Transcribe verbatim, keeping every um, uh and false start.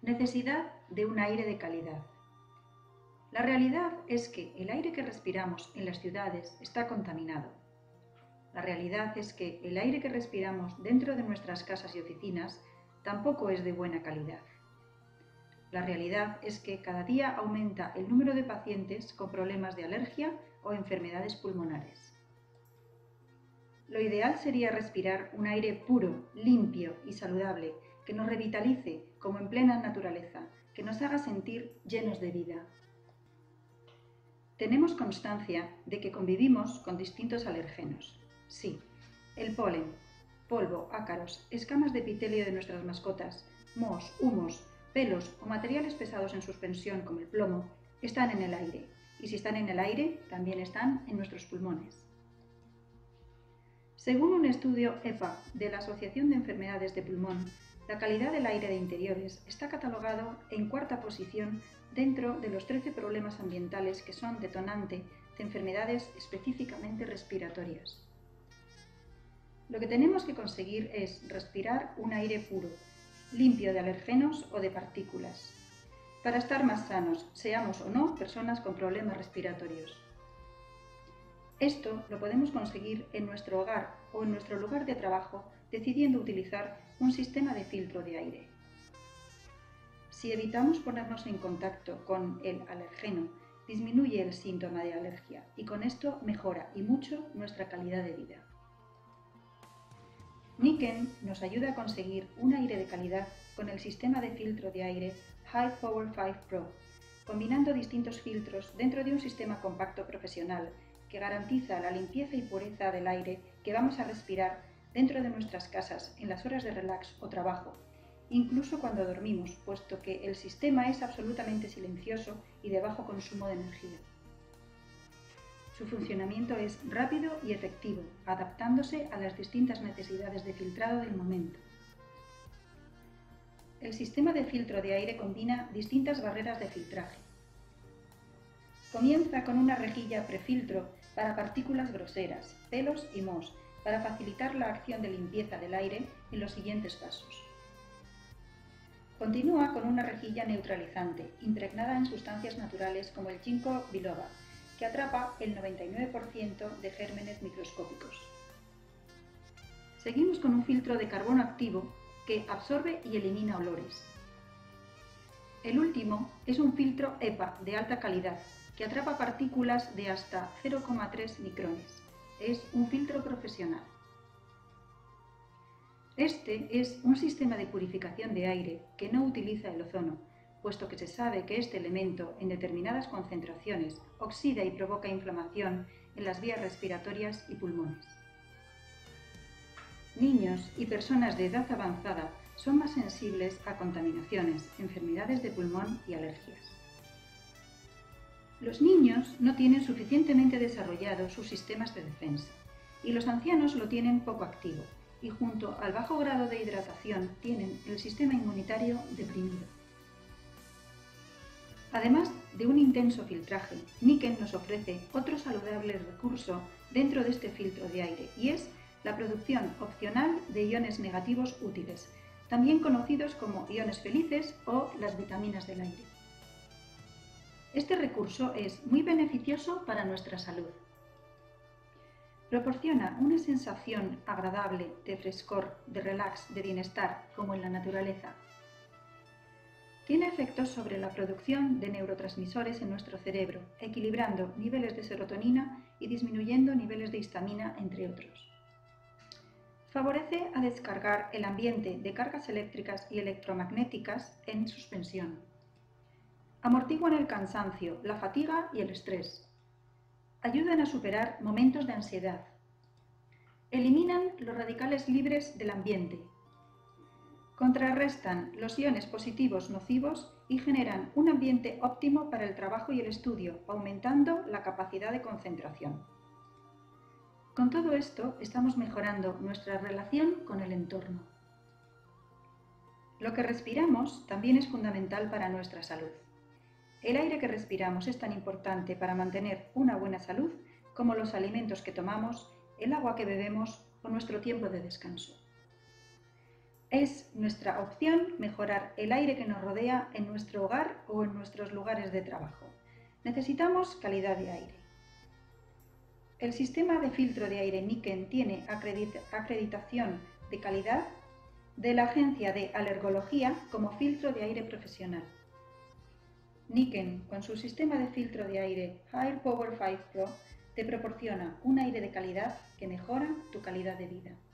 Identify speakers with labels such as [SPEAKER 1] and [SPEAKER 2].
[SPEAKER 1] Necesidad de un aire de calidad. La realidad es que el aire que respiramos en las ciudades está contaminado. La realidad es que el aire que respiramos dentro de nuestras casas y oficinas tampoco es de buena calidad. La realidad es que cada día aumenta el número de pacientes con problemas de alergia o enfermedades pulmonares. Lo ideal sería respirar un aire puro, limpio y saludable que nos revitalice como en plena naturaleza, que nos haga sentir llenos de vida. Tenemos constancia de que convivimos con distintos alergenos. Sí, el polen, polvo, ácaros, escamas de epitelio de nuestras mascotas, mohos, humos, pelos o materiales pesados en suspensión como el plomo están en el aire, y si están en el aire, también están en nuestros pulmones. Según un estudio E P A de la Asociación de Enfermedades de Pulmón, la calidad del aire de interiores está catalogado en cuarta posición dentro de los trece problemas ambientales que son detonante de enfermedades específicamente respiratorias. Lo que tenemos que conseguir es respirar un aire puro, limpio de alergenos o de partículas, para estar más sanos, seamos o no personas con problemas respiratorios. Esto lo podemos conseguir en nuestro hogar o en nuestro lugar de trabajo decidiendo utilizar un sistema de filtro de aire. Si evitamos ponernos en contacto con el alergeno, disminuye el síntoma de alergia y con esto mejora y mucho nuestra calidad de vida. Niken nos ayuda a conseguir un aire de calidad con el sistema de filtro de aire High Power cinco Pro, combinando distintos filtros dentro de un sistema compacto profesional que garantiza la limpieza y pureza del aire que vamos a respirar dentro de nuestras casas en las horas de relax o trabajo, incluso cuando dormimos, puesto que el sistema es absolutamente silencioso y de bajo consumo de energía. Su funcionamiento es rápido y efectivo, adaptándose a las distintas necesidades de filtrado del momento. El sistema de filtro de aire combina distintas barreras de filtraje. Comienza con una rejilla prefiltro para partículas groseras, pelos y mohos, para facilitar la acción de limpieza del aire en los siguientes pasos. Continúa con una rejilla neutralizante, impregnada en sustancias naturales como el ginkgo biloba, que atrapa el noventa y nueve por ciento de gérmenes microscópicos. Seguimos con un filtro de carbono activo que absorbe y elimina olores. El último es un filtro E P A de alta calidad, que atrapa partículas de hasta cero coma tres micrones. Es un filtro profesional. Este es un sistema de purificación de aire que no utiliza el ozono, puesto que se sabe que este elemento en determinadas concentraciones oxida y provoca inflamación en las vías respiratorias y pulmones. Niños y personas de edad avanzada son más sensibles a contaminaciones, enfermedades de pulmón y alergias. Los niños no tienen suficientemente desarrollados sus sistemas de defensa y los ancianos lo tienen poco activo y junto al bajo grado de hidratación tienen el sistema inmunitario deprimido. Además de un intenso filtraje, Niken nos ofrece otro saludable recurso dentro de este filtro de aire y es la producción opcional de iones negativos útiles, también conocidos como iones felices o las vitaminas del aire. Este recurso es muy beneficioso para nuestra salud. Proporciona una sensación agradable de frescor, de relax, de bienestar, como en la naturaleza. Tiene efectos sobre la producción de neurotransmisores en nuestro cerebro, equilibrando niveles de serotonina y disminuyendo niveles de histamina, entre otros. Favorece a descargar el ambiente de cargas eléctricas y electromagnéticas en suspensión. Amortiguan el cansancio, la fatiga y el estrés. Ayudan a superar momentos de ansiedad. Eliminan los radicales libres del ambiente. Contrarrestan los iones positivos nocivos y generan un ambiente óptimo para el trabajo y el estudio, aumentando la capacidad de concentración. Con todo esto, estamos mejorando nuestra relación con el entorno. Lo que respiramos también es fundamental para nuestra salud. El aire que respiramos es tan importante para mantener una buena salud como los alimentos que tomamos, el agua que bebemos o nuestro tiempo de descanso. Es nuestra opción mejorar el aire que nos rodea en nuestro hogar o en nuestros lugares de trabajo. Necesitamos calidad de aire. El sistema de filtro de aire Niken tiene acreditación de calidad de la Agencia de Alergología como filtro de aire profesional. Niken, con su sistema de filtro de aire Air Power cinco Pro, te proporciona un aire de calidad que mejora tu calidad de vida.